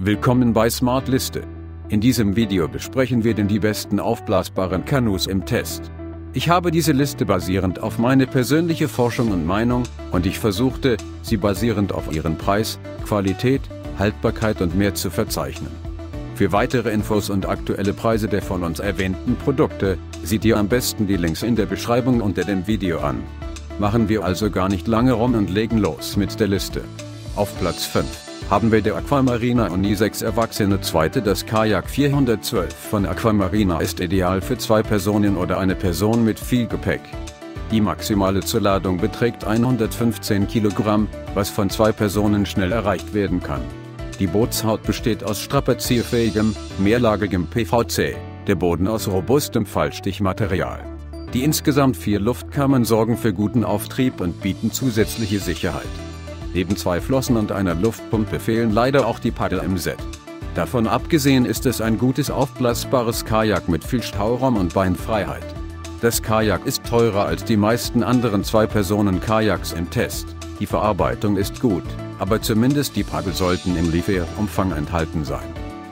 Willkommen bei Smart Liste. In diesem Video besprechen wir die besten aufblasbaren Kanus im Test. Ich habe diese Liste basierend auf meine persönliche Forschung und Meinung, und ich versuchte, sie basierend auf ihren Preis, Qualität, Haltbarkeit und mehr zu verzeichnen. Für weitere Infos und aktuelle Preise der von uns erwähnten Produkte, seht ihr am besten die Links in der Beschreibung unter dem Video an. Machen wir also gar nicht lange rum und legen los mit der Liste. Auf Platz 5 haben wir der Aquamarina Unisex Erwachsene Zweite. Das Kajak 412 von Aquamarina ist ideal für 2 Personen oder eine Person mit viel Gepäck. Die maximale Zuladung beträgt 115 Kilogramm, was von 2 Personen schnell erreicht werden kann. Die Bootshaut besteht aus strapazierfähigem, mehrlagigem PVC, der Boden aus robustem Fallstichmaterial. Die insgesamt 4 Luftkammern sorgen für guten Auftrieb und bieten zusätzliche Sicherheit. Neben 2 Flossen und einer Luftpumpe fehlen leider auch die Paddel im Set. Davon abgesehen ist es ein gutes aufblasbares Kajak mit viel Stauraum und Beinfreiheit. Das Kajak ist teurer als die meisten anderen 2-Personen-Kajaks im Test. Die Verarbeitung ist gut, aber zumindest die Paddel sollten im Lieferumfang enthalten sein.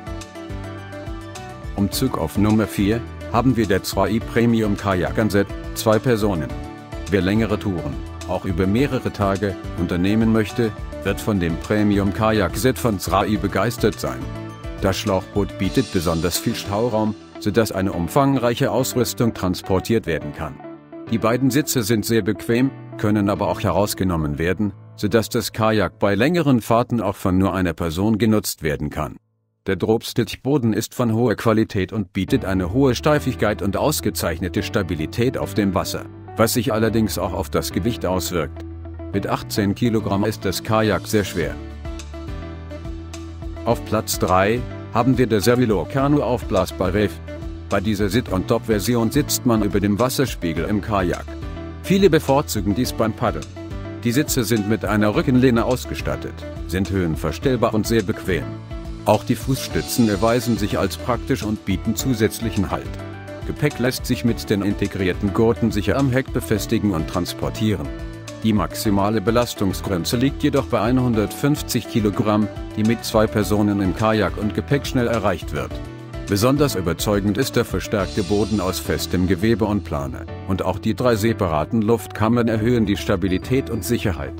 Umzug auf Nummer 4 haben wir der 2i Premium Kajak Set, 2 Personen. Wer längere Touren, auch über mehrere Tage, unternehmen möchte, wird von dem Premium Kajak Set von 2i begeistert sein. Das Schlauchboot bietet besonders viel Stauraum, sodass eine umfangreiche Ausrüstung transportiert werden kann. Die beiden Sitze sind sehr bequem, können aber auch herausgenommen werden, sodass das Kajak bei längeren Fahrten auch von nur einer Person genutzt werden kann. Der Dropstitch-Boden ist von hoher Qualität und bietet eine hohe Steifigkeit und ausgezeichnete Stabilität auf dem Wasser, was sich allerdings auch auf das Gewicht auswirkt. Mit 18 Kilogramm ist das Kajak sehr schwer. Auf Platz 3 haben wir der Cervelo Kanu aufblasbar Reef. Bei dieser Sit-on-Top-Version sitzt man über dem Wasserspiegel im Kajak. Viele bevorzugen dies beim Paddeln. Die Sitze sind mit einer Rückenlehne ausgestattet, sind höhenverstellbar und sehr bequem. Auch die Fußstützen erweisen sich als praktisch und bieten zusätzlichen Halt. Gepäck lässt sich mit den integrierten Gurten sicher am Heck befestigen und transportieren. Die maximale Belastungsgrenze liegt jedoch bei 150 Kilogramm, die mit 2 Personen im Kajak und Gepäck schnell erreicht wird. Besonders überzeugend ist der verstärkte Boden aus festem Gewebe und Plane, und auch die 3 separaten Luftkammern erhöhen die Stabilität und Sicherheit.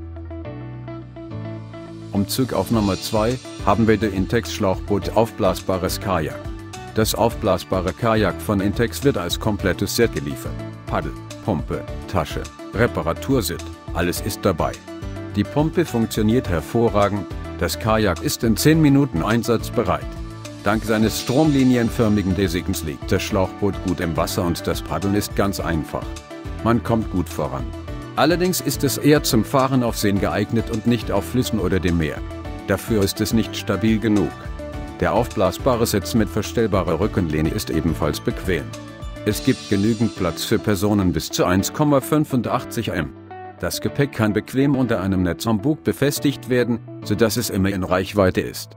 Umzug auf Nummer 2 haben wir der Intex Schlauchboot aufblasbares Kajak. Das aufblasbare Kajak von Intex wird als komplettes Set geliefert. Paddel, Pumpe, Tasche, Reparaturset, alles ist dabei. Die Pumpe funktioniert hervorragend, das Kajak ist in 10 Minuten einsatzbereit. Dank seines stromlinienförmigen Designs liegt das Schlauchboot gut im Wasser und das Paddeln ist ganz einfach. Man kommt gut voran. Allerdings ist es eher zum Fahren auf Seen geeignet und nicht auf Flüssen oder dem Meer. Dafür ist es nicht stabil genug. Der aufblasbare Sitz mit verstellbarer Rückenlehne ist ebenfalls bequem. Es gibt genügend Platz für Personen bis zu 1,85 m. Das Gepäck kann bequem unter einem Netz am Bug befestigt werden, sodass es immer in Reichweite ist.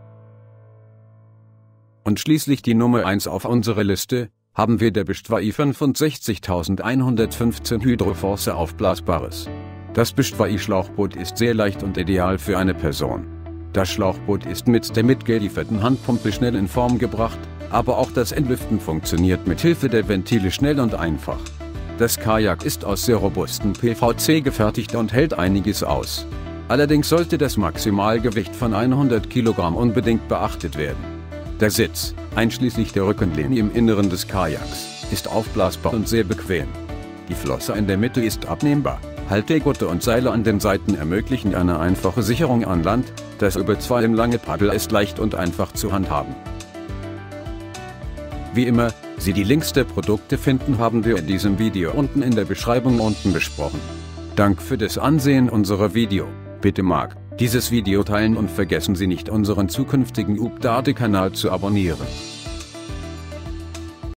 Und schließlich die Nummer 1 auf unserer Liste, haben wir der Bestwai 65115 Hydroforce aufblasbares. Das Bestwai Schlauchboot ist sehr leicht und ideal für eine Person. Das Schlauchboot ist mit der mitgelieferten Handpumpe schnell in Form gebracht, aber auch das Entlüften funktioniert mit Hilfe der Ventile schnell und einfach. Das Kajak ist aus sehr robustem PVC gefertigt und hält einiges aus. Allerdings sollte das Maximalgewicht von 100 Kilogramm unbedingt beachtet werden. Der Sitz, einschließlich der Rückenlehne im Inneren des Kajaks, ist aufblasbar und sehr bequem. Die Flosse in der Mitte ist abnehmbar. Haltegurte und Seile an den Seiten ermöglichen eine einfache Sicherung an Land. Das über 2 m lange Paddel ist leicht und einfach zu handhaben. Wie immer, Sie die Links der Produkte finden, haben wir in diesem Video unten in der Beschreibung besprochen. Dank für das Ansehen unserer Video. Bitte mag dieses Video teilen und vergessen Sie nicht, unseren zukünftigen Update-Kanal zu abonnieren.